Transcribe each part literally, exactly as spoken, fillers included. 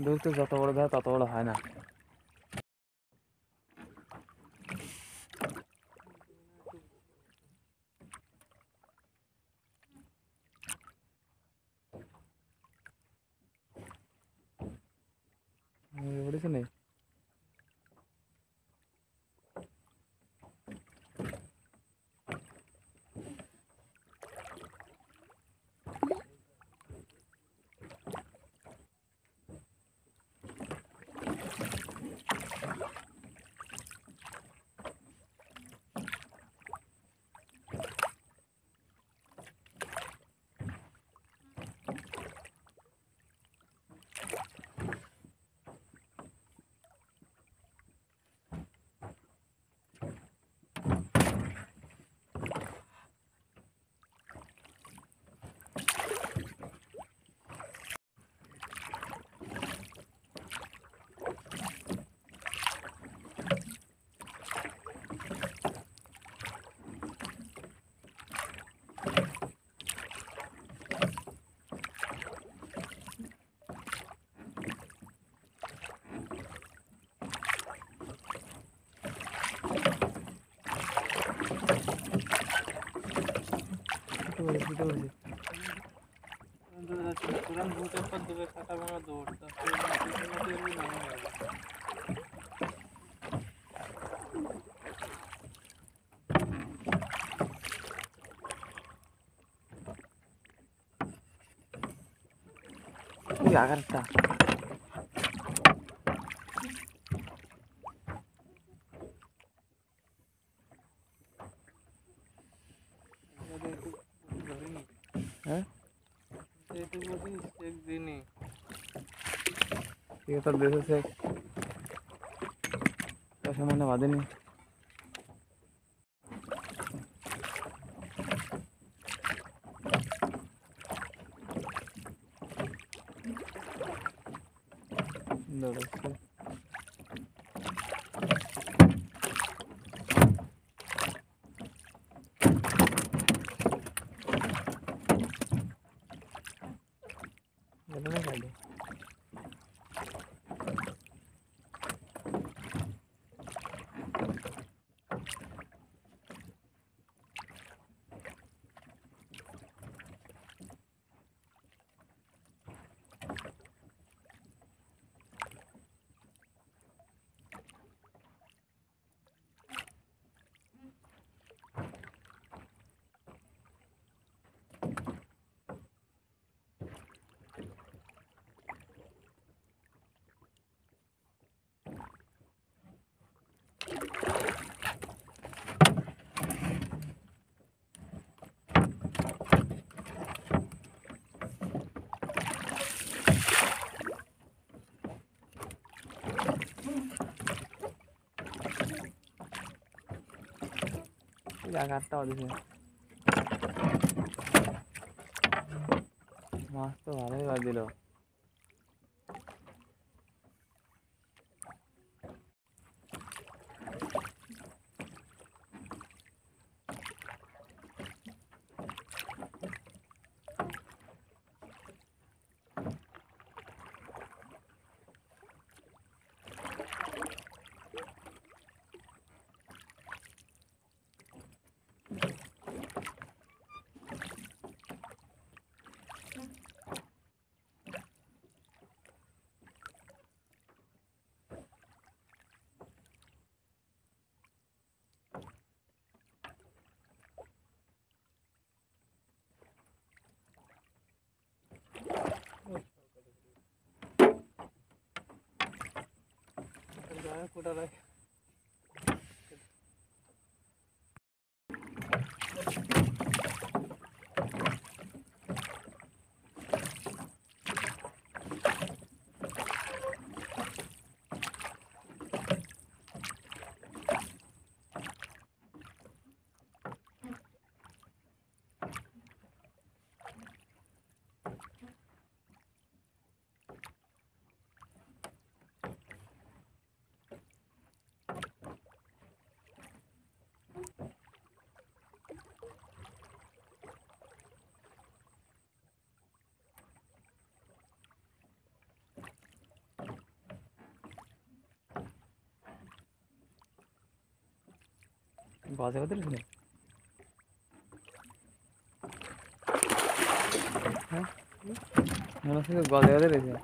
দূরত্ব যত বড় দেয় তত বড় হয় না। পড়েছে নেই तुरंत भूत पर दुबे खाता बना दौड़ता फिर फिर भी नहीं आएगा। ওই আগারটা হ্যাঁ এইটুকু বলি এক দিনই ঠিক আছে দেশেছে সামনে বাঁধেনি দৌড়াচ্ছে না গাড়ি আগারটা ওদিকে মাছ তো ভালোই বাঁধিল जाए कोटा रहे গজে গজে রয়েছে হ্যাঁ মনে হচ্ছে গজে গজে রয়েছে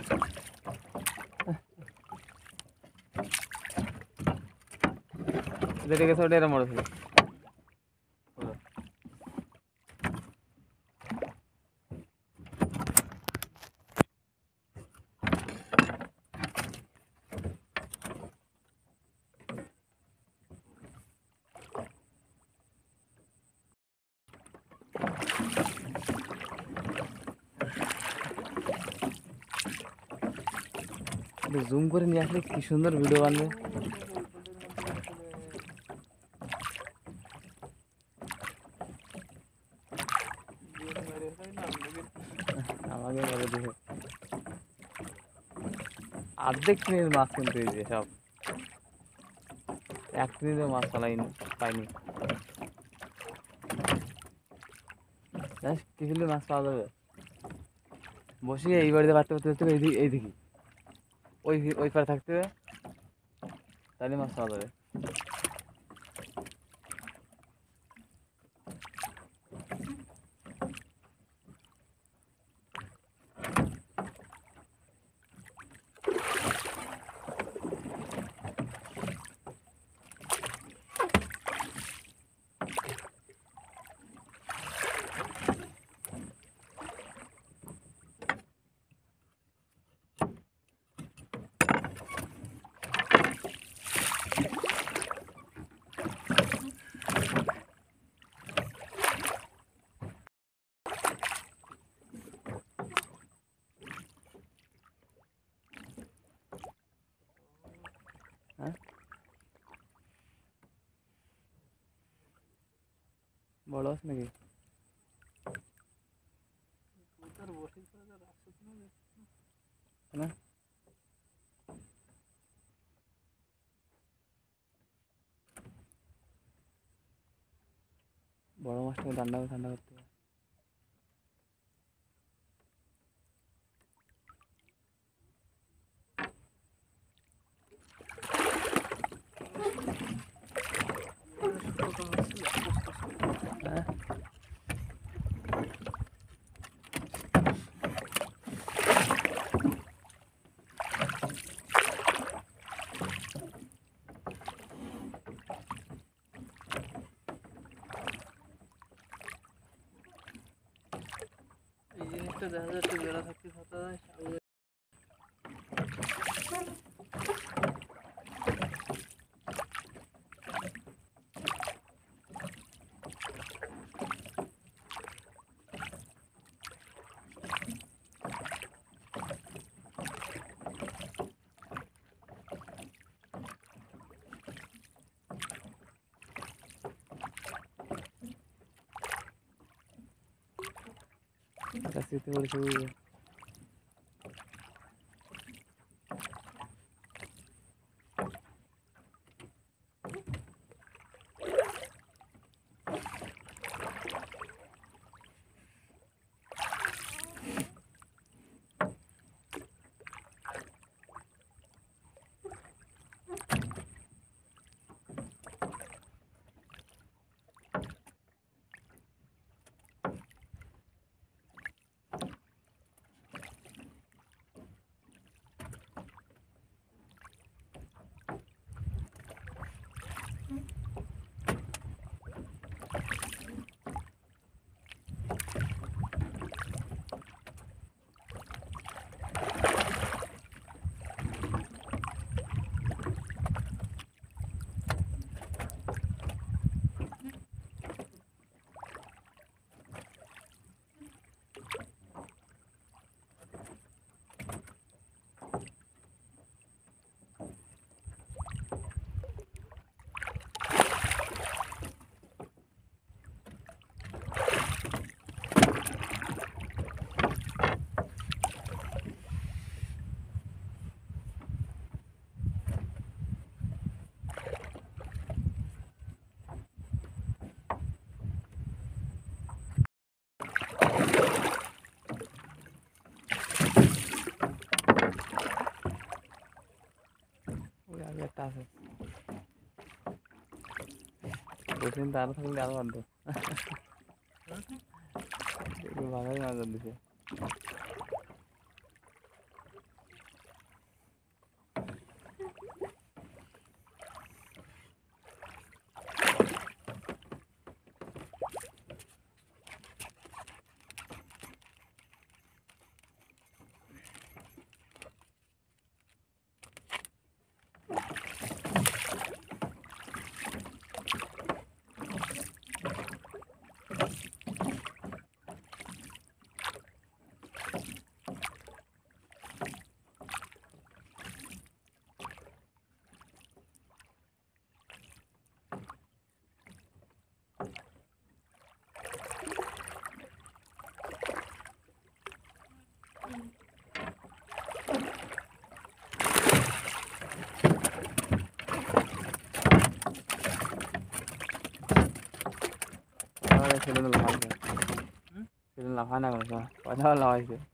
যেটা গেছে ওটা এরা মরেছিল জুম করে নিয়ে আসলে কি সুন্দর ভিডিও বানবে আমাকে বলে দিবে অর্ধেক ট্রেনের মাছ কিনতে হয়েছে সব এক ট্রেনের মাছ পালাইনি পাইনি জানিস কি ফেললে মাছ পাওয়া যাবে বসিয়ে এই বাড়িতে বাড়তে পারতে পারতে এইদিকে এইদিকে ওই ওই পারে থাকতে হবে তাহলে মাছ পাওয়া যাবে হ্যাঁ বড় আছে নাকি না বড় মাছটাকে ঠান্ডা ঠান্ডা করতে হবে হ্যাঁ এই জিনিসটা দেখা যাচ্ছে বেড়া থাকতে থাকা যায় কাছে পড়েছে ওই আগে একটা আছে বসে আরো থাকলে আরো বাধ্য ভালোই নজর দিছে সেদিন লাফাইছে সেদিন লাফা না কোনো সময় কথা লাফাইছে